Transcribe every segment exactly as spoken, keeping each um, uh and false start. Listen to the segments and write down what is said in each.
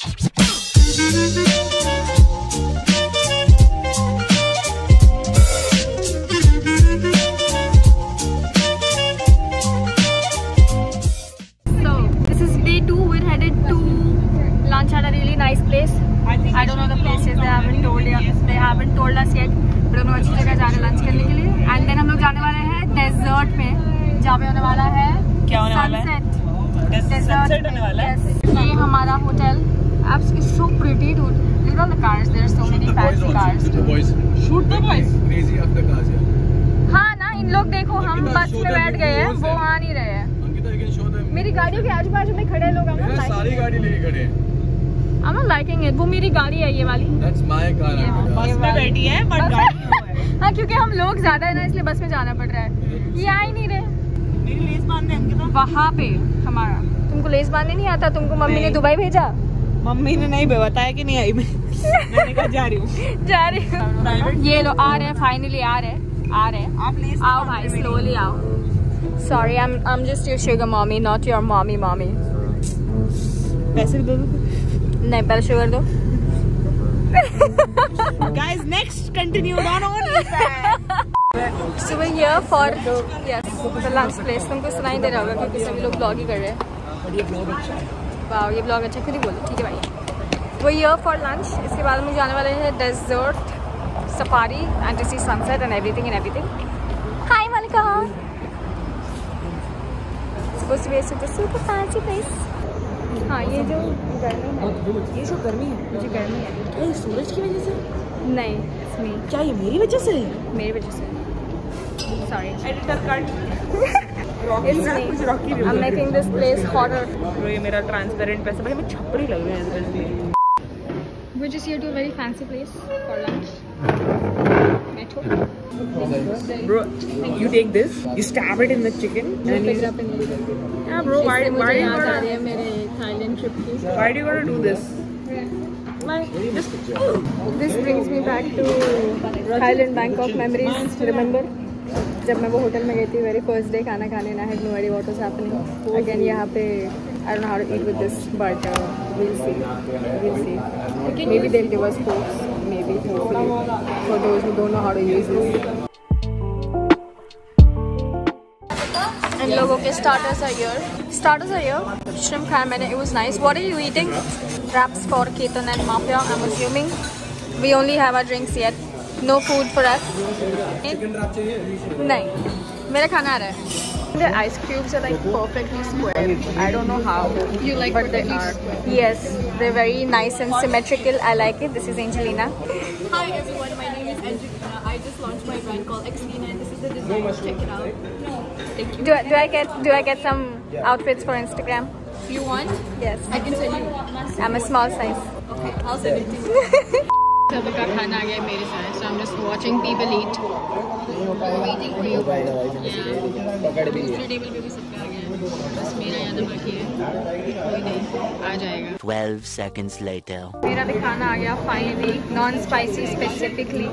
I don't know the places. They haven't told yet. They haven't told us yet. But हम लोग अच्छी जगह जा रहे हैं लंच करने के लिए. And then हम लोग जाने वाले हैं डेजर्ट में, जहाँ पे होने वाला है क्या होने वाला है? Sunset होने वाला है. ये हमारा hotel. It's so pretty, dude. Look at the cars. There are so many fancy cars. Shoot the boys. Shoot the boys. Crazy of the cars, yeah. हाँ ना, इन लोग देखो हम बस में बैठ गए हैं, वो आ नहीं रहे हैं. मेरी गाड़ियों के आजू बाजू में खड़े लोग हैं. सारी गाड़ी लेके खड़े हैं. I'm not liking it. वो मेरी गाड़ी है ये वाली. That's my car. बस में बैठी है, but गाड़ी वो है. हाँ, क्योंकि हम लोग ज्यादा है ना, इसलिए बस में जाना पड़ रहा है. ये आ ही नहीं रहे. मेरी लेस बांधने अंकिता. वहाँ पे हमारा. तुमको लेस बांधने नहीं आता? तुमको मम्मी ने दुबई भेजा? मम्मी ने नहीं बताया कि नहीं आई. मैं मैंने कहा जा रही हूँ. जा रही हूँ. ये लो आ रहे हैं, फाइनली आ रहे हैं, आ रहे हैं. आप लेस आओ भाई, स्लोली आओ. Sorry, I'm I'm just your sugar mommy, not your mommy mommy. पैसे दो दो. नहीं, पहले शुगर दो. Guys, next continue on OnlyFans. So we're here for yes the lunch place. तुमको सुनाई दे रहा होगा क्योंकि सभी लोग ब्लॉग ही कर रहे हैं. ये ब्लॉग अच्छा है. वाह, ये ब्लॉग अच्छा, खुद ही बोलो. ठीक है भाई. We're here for lunch. इसके बाद हम जाने वाले हैं desert safari and to see sunset and everything and everything. Hi Malika. Supposed to be a super super fancy place. हाँ, ये जो गर्मी है, ये जो गर्मी है, मुझे गर्मी है. क्या ये सूरज की वजह से? नहीं, it's me. क्या ये मेरी वजह से है? मेरी वजह से. Sorry. Editor cut. It's me. I'm making this place hotter. तो ये मेरा ट्रांसपेरेंट पैसा भाई मैं छपरी लग रही है इसलिए. We're just here to a very fancy place for lunch. Metro. Bro, you take this, you stab it in the chicken, and you... Yeah, bro, why, why do you gotta... Thailand trip की. Why do you gotta do this? Why? Just... This brings me back to Thailand, Bangkok memories. Remember? जब मैं वो hotel में गई थी, very first day खाना खाने, and I had no idea what was happening. Again यहाँ पे I don't know how to eat with this, but uh, we'll see. We'll see. Maybe they'll give us forks. Maybe, hopefully, for those who don't know how to use this. And लोगों के starters are here. Starters are here. Shrimp खाया मैंने. It was nice. What are you eating? Wraps for Ketan and Mafia, I'm assuming. We only have our drinks yet. No food for us. Chicken wrap चाहिए? नहीं, मेरा खाना आ रहा है. The ice cubes are like perfectly square. I don't know how. You like but they are. Yes, they're very nice and symmetrical. I like it. This is Angelina. Hi everyone, my name is Angelina. I just launched my brand called Xlina and this is the design. Check it out. Thank you. Do I, do I get do I get some outfits for Instagram? You want? Yes. I can send you. I'm a small size. Okay, I'll send it to you. सब का खाना आ गया मेरे साथ. So I'm just watching people eat. Waiting for you. पकड़ भी दूसरे table पे भी सबका आ गया. बस मेरा यहाँ तो बाकी है. कोई नहीं, आ जाएगा. twelve seconds later. मेरा भी खाना आ गया finally. Non spicy specifically.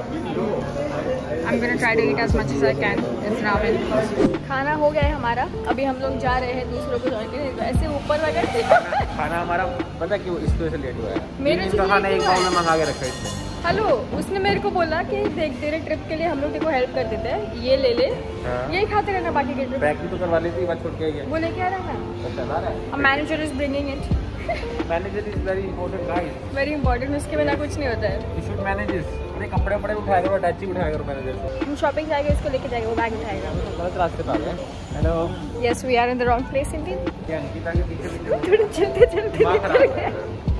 I'm gonna try to eat as much as I can. It's ramen. खाना हो गया है हमारा. अभी हम लोग जा रहे हैं दूसरों को ज्वाइन करने. ऐसे ऊपर वगैरह. खाना हमारा पता क्यों इस वजह से लेट हुआ है. मेरे से खाना एक बाउल में मंगा के रखा है. हेलो, उसने मेरे को बोला कि देख तेरे ट्रिप के लिए हम लोग तेरे को हेल्प कर देते हैं, ये ले ले. हाँ. यही खाते रहना बाकी के ट्रिप. पैक भी तो करवा लेती, बात छोड़ के गया. वो लेके आ रहा है. चला रहा है. Manager is bringing it. Manager is very important guys. Very important. उसके बिना कुछ नहीं होता है. You should manage this. अरे कपड़े वपड़े उठाया करो, टैची उठाया करो मैनेजर को. हम शॉपिंग जाएंगे, इसको लेके जाएगा, वो बैग उठाएगा. गलत रास्ते पे आ गए. Hello. Yes, we are in the wrong place indeed. क्या अंकिता के पीछे पीछे थोड़ा चलते चलते निकल गए.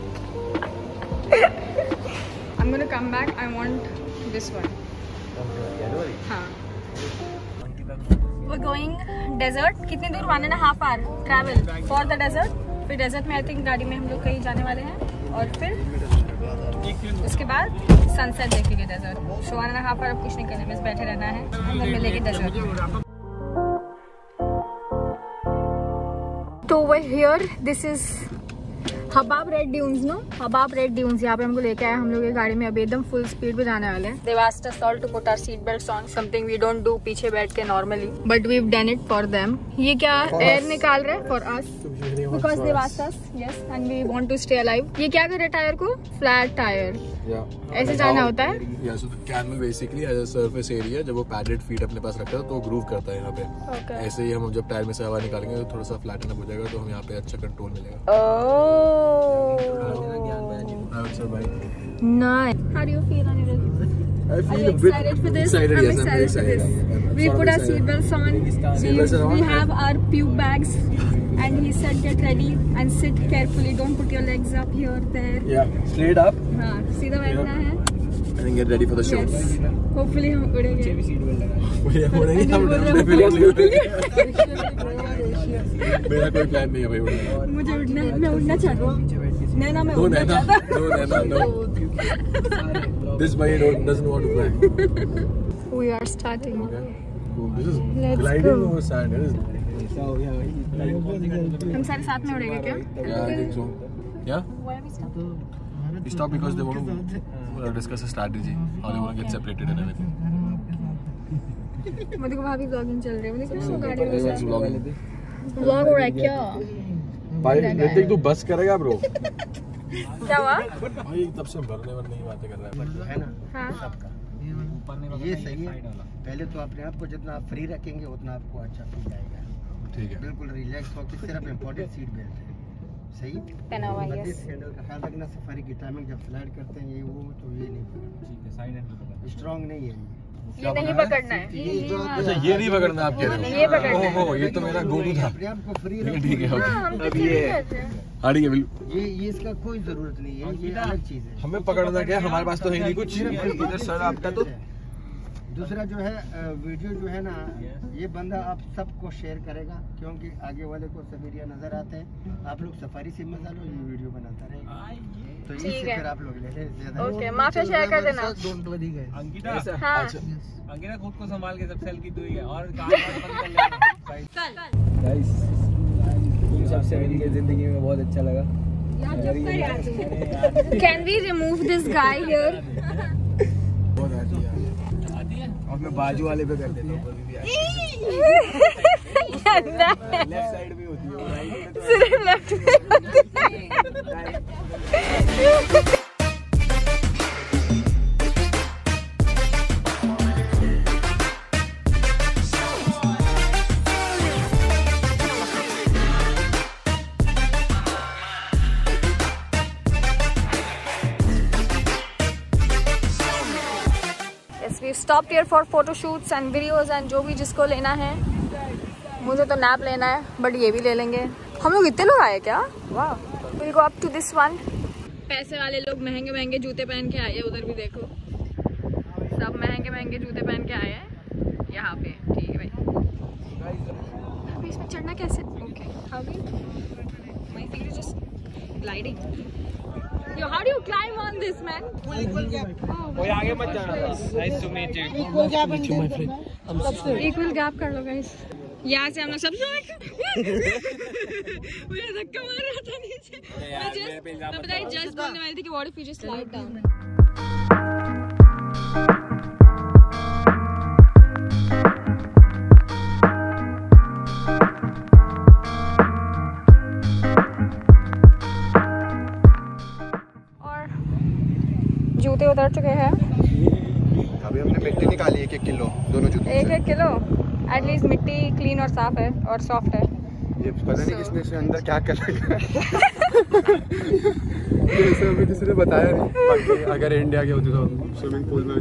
I'm gonna come back. I want this one. हाँ. We're going desert. कितनी दूर? one and a half hour travel for the desert. फिर desert में I think गाड़ी में हम लोग कहीं जाने वाले हैं और फिर उसके बाद sunset देखेंगे desert. So one and a half hour अब कुछ नहीं करना है, बस बैठे रहना है. हम लोग मिलेंगे desert. तो we're here. This is Hababb red dunes no Hababb red dunes यहाँ पे हमको लेके आए हम लोग ये गाड़ी में अभी एकदम फुल स्पीड पे जाने वाले हैं। They've asked us all to put our seat belts on, something we don't do पीछे बैठ के normally, but we've done it for them. ये क्या एयर निकाल रहे हैं for us because they've asked us, yes, and we want to stay alive. ये क्या कर रहे टायर को? Flat tyre. ऐसे जाना होता है। Yeah, so the camel basically as a surface area जब वो पैडेड फीट अपने पास रखता है तो ग्रूव करता है यहाँ पे। okay. ऐसे ही हम जब टायर में से हवा निकालेंगे तो थोड़ा सा फ्लैटन अप हो जाएगा तो हम यहाँ पे अच्छा कंट्रोल मिलेगा। Nice. How do you feel on your? I feel Are you a bit excited for this? excited, I'm yes, excited, I'm very excited. for this. I'm We sort of put our excited. seatbelts on. Seatbelts are We, on. we have our puke bags, and he said, "Get ready and sit carefully. Don't put your legs up here, there." Yeah, straight up. हाँ, सीधा बैठना है. And then get ready for the show. Yes. Hopefully हम उड़ेंगे. मेरा कोई plan नहीं है भाई उड़ने का। मुझे उड़ना है, मैं उड़ना चाहता हूँ। नैना मैं No, उड़ना Naina. चाहता हूँ. No, Naina, no. This boy don't, doesn't want to fly. We are starting. Okay. Cool. This is Let's gliding go. over sand. It is. हम सारे साथ में उड़ेंगे क्या? Yeah, I think so. Yeah. Why are we stopping? We stop because they want to uh, discuss a strategy. How they want to get separated and everything. मैं देखो वहाँ भी vlogging चल रही है। मैं देखो वो गाड़ी This is में vlogging. vlog हो रहा है क्या? भाई ऋतिक तू बस करेगा ब्रो? क्या हुआ? भाई तब से भरने भरने की बातें कर रहा है। है ना हाँ. सबका ये सही है। पहले तो अपने आप को जितना आप फ्री रखेंगे उतना आपको अच्छा फील आएगा। ठीक है। बिल्कुल रिलैक्स होकर सिर्फ इम्पोर्टेंट सीट बेल्ट है। सही पहना हुआ है। इस हैंडल का ख्याल रखना सफारी की टाइमिंग जब स्लाइड करते हैं ये वो तो ये नहीं पकड़ना। स्ट्रॉन्ग नहीं है ये। ये नहीं पकड़ना है। अच्छा ये नहीं पकड़ना आप कह रहे हो? ये पकड़ना है। ओहो ये तो मेरा गोलू था। अपने आप को फ्री ठीक है हाँ, हम ओके। तो फ्री रहते हैं। हाँ ठीक है बिल्कुल। ये ये इसका कोई जरूरत नहीं है ये अलग चीज है। हमें पकड़ना क्या हमारे पास तो है नहीं कुछ। इधर सर आपका तो दूसरा जो है वीडियो जो है ना ये बंदा आप सबको शेयर करेगा क्योंकि आगे वाले को सब एरिया नजर आते हैं। आप लोग सफारी से मजा लो ये वीडियो बनाता रहेगा तो इससे फिर आप लोग ले लें। ओके माफिया शेयर कर देना। अंकिता हाँ. अंकिता खुद को संभाल के सबसे हल्की तू ही है और काम बंद कर लेना। गाइस सबसे मिलके जिंदगी में बहुत अच्छा लगा। Can we remove this guy here? बहुत आती है। और मैं बाजू वाले पे कर देता हूँ। लेफ्ट साइड में होती है राइट में सिर्फ left we stopped here for photo shoots and videos and जो भी जिसको लेना है। मुझे तो नैप लेना है बट ये भी ले लेंगे। हम लोग इतने लोग आए क्या? वाह। We'll go up to this one। पैसे वाले लोग महंगे महंगे जूते पहन के आए हैं। उधर भी देखो सब महंगे महंगे जूते पहन के आए हैं यहाँ पे। ठीक है भाई। अभी इसमें चढ़ना कैसे? Okay how do my finger just gliding. Yo, how do you climb on this, man? Equal gap. कोई आगे मत जाना। Nice to meet you. Equal gap and then Equal gap कर लो guys। यहाँ से हम लोग सब मुझे धक्का मार रहा था नीचे। मैं just मैं पता है just बोलने वाली थी कि what if you just slide down? जूते उतर चुके हैं। अभी हमने मिट्टी निकाली एक एक किलो दोनों जूते एक एक किलो एटलीस्ट मिट्टी क्लीन और साफ है और सॉफ्ट है। ये पता नहीं किसने से अंदर क्या कर रखा ये अभी किसी ने बताया नहीं। बाकी अगर इंडिया के होते तो स्विमिंग पूल में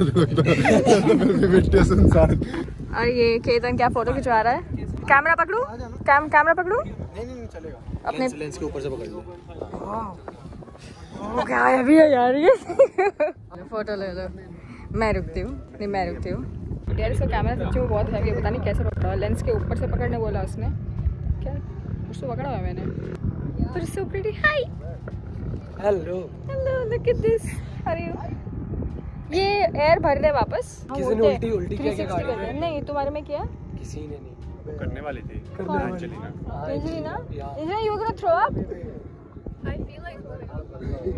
और ये केतन क्या फोटो खिंचवा रहा है? कैमरा पकड़ू? कैम कैमरा पकड़ू? नहीं नहीं चलेगा अपने लेंस के ऊपर से पकड़ लो। वो क्या है भी है यार ये। फोटो ले लो। मैं रुकती हूँ नहीं मैं रुकती हूँ यार। इसका कैमरा सच्ची वो बहुत हैवी है। पता नहीं कैसे पकड़ा। लेंस के ऊपर से पकड़ने बोला उसने। क्या उसको पकड़ा हुआ मैंने। पर so pretty. Hi hello hello look at this. अरे ये एयर भर रहे वापस। किसी ने उल्टी उल्टी किया क्या गाड़ी में? नहीं तुम्हारे में किया किसी ने नहीं करने वाली थी अंजलि ना Anjali you gonna throw up.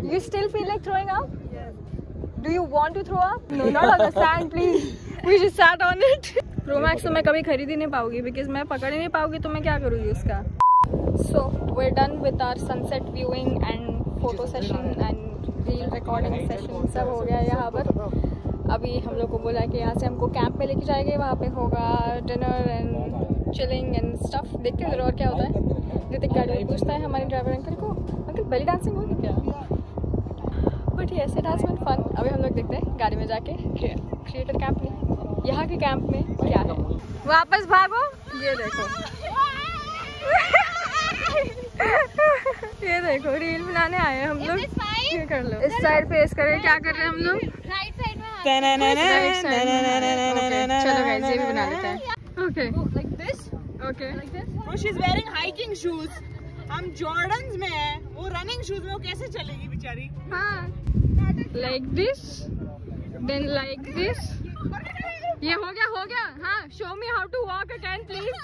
You still feel like throwing up? Yes. Do you want to throw up? No, not on the sand, please. We just sat on it. Pro Max तो मैं कभी खरीद ही नहीं पाऊंगी because मैं पकड़ ही नहीं पाऊंगी तो मैं क्या करूँगी उसका? So we're done with our sunset viewing and photo session and reel recording session. सब हो गया यहाँ पर. अभी हम लोग को बोला कि यहाँ से हमको कैंप पे लेके जाएंगे. वहाँ पे होगा dinner and chilling and stuff. देखते हैं और क्या होता है. ऋतिक गाड़ी में पूछता है हमारे ड्राइवर अंकल को, अंकल बेली डांसिंग होगी क्या? But yes it has been fun. अभी हम लोग देखते हैं गाड़ी में जाके क्रिएटर कैंप में यहाँ के कैंप में क्या है. वापस भागो. ये देखो ये देखो रील बनाने आए हैं हम लोग. ये कर लो. इस साइड फेस करें. क्या कर रहे हैं हम लोग? राइट साइड में. चलो गाइस ये भी बना लेते हैं. Okay like this. Okay like this. Bro, she's wearing hiking shoes. हम जॉर्डन्स में हैं. वो रनिंग शूज में वो कैसे चलेगी बेचारी? हाँ. Like this. Then like this. ये हो गया हो गया. हाँ. Show me how to walk again, please.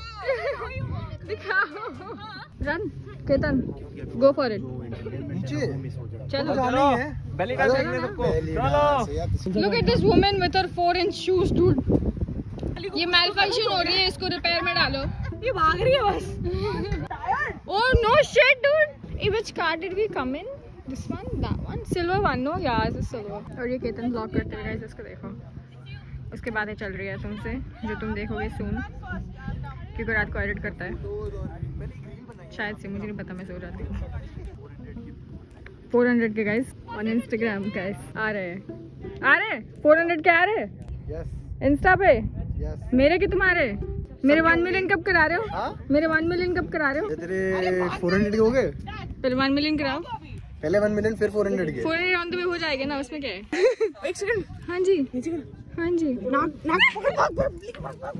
दिखाओ. Run. Ketan. Go for it. चलो. चलो. बेली डांस देखने सबको. चलो. Look at this woman with her four inch shoes, dude. ये malfunction हो रही है. इसको रिपेयर में डालो. ये भाग रही है बस. Oh no shit, dude. Which car did we come in? This one, that one, silver one. No, yeah, it's a silver. और ये केतन ब्लॉक करते हुए गाइस इसको देखो. उसके बाद ये चल रही है तुमसे जो तुम देखोगे सून क्योंकि रात को एडिट करता है शायद से. मुझे नहीं पता. मैं सो जाती हूँ. फोर हंड्रेड के गाइस ऑन इंस्टाग्राम गाइस आ रहे हैं. आ रहे फोर हंड्रेड के आ रहे यस इंस्टा पे. यस मेरे कि तुम्हारे? मेरे वन मिलियन कब करा रहे हो? हाँ? मेरे वन मिलियन कब करा रहे हो? तेरे फोर हंड्रेड के हो गए. पहले वन मिलियन कराओ. पहले वन मिलियन फिर फोर हंड्रेड के. Four hundred on the way हो जाएगा ना. उसमें क्या है? एक सेकंड. हाँ जी हाँ जी. नाक नाक पकड़ भाग.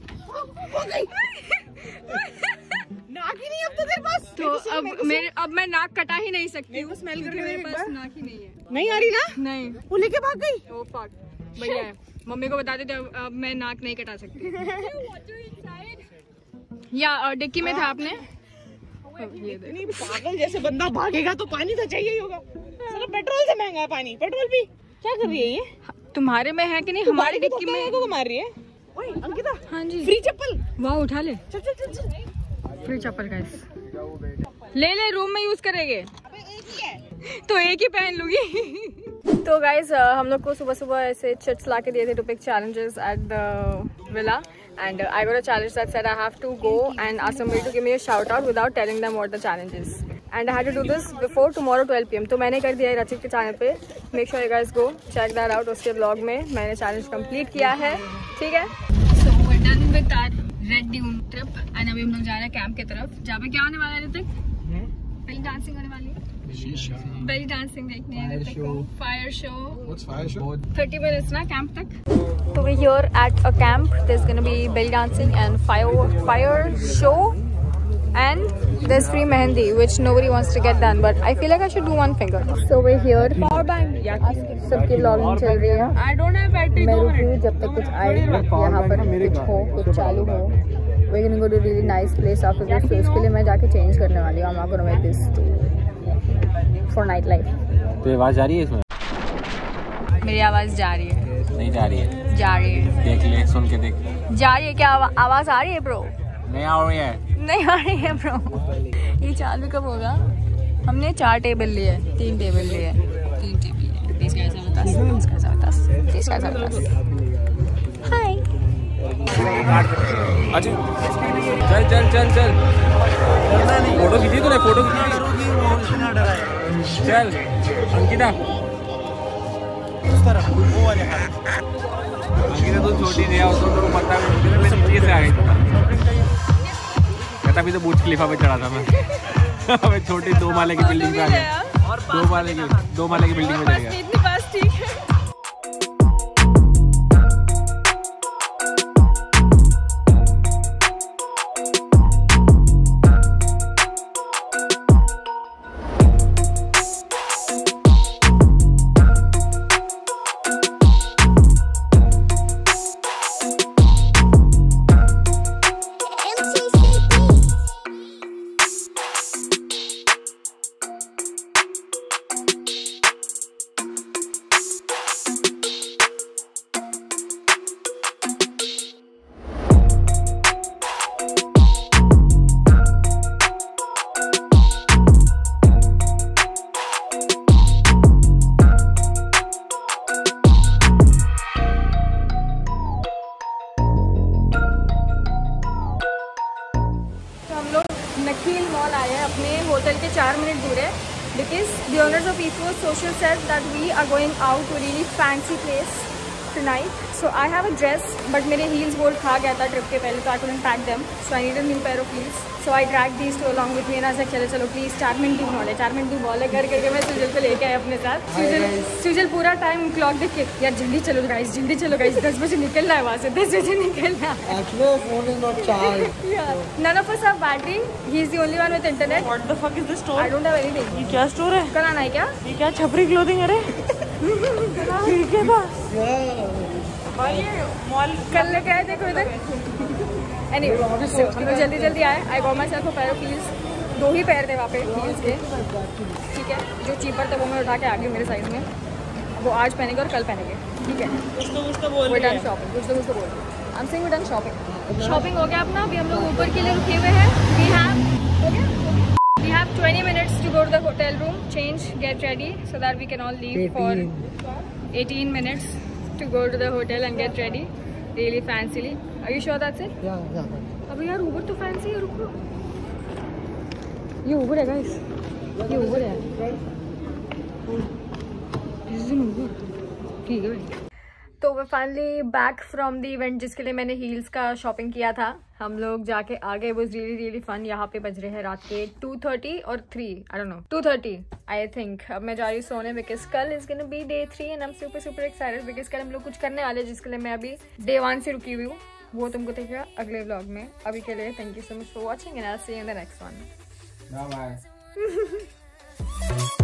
नाक ही नहीं अब तो तेरे पास. तो अब मेरे अब मैं नाक कटा ही नहीं सकती. मेरे को स्मेल करके मेरे देख एक पास बार. नाक ही नहीं है. नहीं आ रही ना. नहीं. वो लेके भाग गई. Oh fuck. भैया मम्मी को बता देते अब अब मैं नाक नहीं कटा सकती. या और डिक्की में था आपने. ये देखो. नहीं पागल जैसे बंदा भागेगा तो पानी तो चाहिए ही होगा. साला पेट्रोल से महंगा है पानी. पेट्रोल भी क्या कर रही है ये? तुम्हारे में है कि नहीं? हमारी डिक्की में को मार रही है. ओए अंकिता. हाँ जी. फ्री चप्पल. वाह उठा ले. चल चल चल चल. फ्री चप्पल गाइस. ले ले रूम में यूज करेंगे. अबे एक ही है तो एक ही पहन लूंगी. तो गाइस हम लोग को सुबह सुबह ऐसे चिट्स ला के दिए थे to pick challenges at the villa and I got a challenge that said I have to go and ask somebody to give me a shout out without telling them what the challenge is and I had to do this before tomorrow twelve p m तो मैंने कर दिया है रचित के channel पे. make sure you guys go check that out. उसके blog में मैंने चैलेंज कंप्लीट किया है. ठीक है. so we're done with our red dune trip and अभी हम लोग जा रहे हैं कैंप की तरफ जहाँ पे क्या होने वाला है ऋतिक? बेली डांसिंग होने वाली है. बेली डांसिंग देखने हैं ऋतिक को. Fire show. What's fire show? thirty minutes ना कैंप तक. So we're here at a camp. There's gonna be belly dancing and fire fire show and there's free mehendi which nobody wants to get done but I feel like I should do one finger. So we're here. Power bank. सबकी vlogging चल रही है. I don't have battery. मैं रुकी हूँ जब तक कुछ आए यहाँ पर कुछ हो कुछ चालू हो. We're gonna go to a really nice place after this. So उसके लिए मैं जाके change करने वाली हूँ. I'm not gonna wear this to for night life. तो आवाज जा रही है इसमें? मेरी आवाज जा रही है. नहीं जा रही है. जा रही है. देख ले सुन के देख. जा रही है क्या? आवाज आ रही है ब्रो? नहीं आ रही है. नहीं आ रही है ब्रो. ये चालू कब होगा? हमने चार टेबल लिए. तीन टेबल लिए. तीन टेबल लिए. तीस का हिसाब बता. तीस का हिसाब बता. तीस का हिसाब बता. हाय. अच्छा चल चल चल चल. फोटो खींची तूने? फोटो खींची. चल अंकिता. अंकिता तो छोटी नहीं है उसको तो पता है नीचे से आ गई. कहता अभी तो बुर्ज खलीफा पे चढ़ा था मैं. अबे छोटी दो माले की बिल्डिंग पे आ गया. दो माले की दो माले की बिल्डिंग में चढ़ गया. इतनी पास ठीक है. बहुत दूर है because the owners of East Coast Social said that we are going out to a really fancy place tonight. So I have a dress, but मेरे heels बोल खा गया था ट्रिप के पहले, तो I couldn't pack them. So I needed a new pair of heels. So I dragged these two along with me and I said चलो चलो प्लीज चार मिनट ही बॉल है, चार मिनट ही बॉल है कर करके मैं सुजल को लेके आई अपने साथ. सुजल सुजल पूरा टाइम क्लॉक देख के यार जल्दी चलो गाइस, जल्दी चलो गाइस, दस बजे निकलना है वहाँ से, दस बजे निकलना है. Actually, phone is not charged. Yeah. None of us have battery. He is the only one with internet. What the fuck is this store? I don't have anything. ये क्या स्टोर है? कल आना है क्या? ये क्या छपरी क्लोथिंग है रे? ठीक है बस. और ये मॉल कल लेके आए देखो इधर. Anyway, so हम लोग जल्दी जल्दी आए. I got myself a pair of heels. दो ही पैर थे वहाँ पे heels के. ठीक है, जो चीपर थे वो मैं उठा के आ गई मेरे साइज में. वो आज पहनेंगे और कल पहनेंगे. ठीक है. कुछ तो कुछ तो बोल We're done shopping. कुछ तो कुछ तो बोल. I'm saying we're done shopping. Shopping हो गया अपना. अभी हम लोग ऊपर के लिए रुके हुए हैं. We have हो गया. We have twenty minutes to go to the hotel room, change, get ready, so that we can all leave for eighteen minutes to go to the hotel and get ready, really fancily. Are you sure that's it? Yeah, yeah. अबे यार Uber तो fancy है, रुको. ये Uber है guys. ये Uber है. This is an Uber. ठीक है भाई. तो we finally back from the event जिसके लिए मैंने हील्स का शॉपिंग किया था. हम लोग जाके आ गए. Was really really fun. यहाँ पे बज रहे हैं रात के टू थर्टी और three, I don't know, two thirty I think. अब मैं जा रही हूँ सोने बिकॉज कल is gonna be day three and I am super super excited because कल हम लोग कुछ करने वाले जिसके लिए मैं अभी डे वन से रुकी हुई हूँ. वो तुमको देखेगा अगले व्लॉग में. अभी के लिए thank you so much for watching and I will see you in the next one. Bye bye.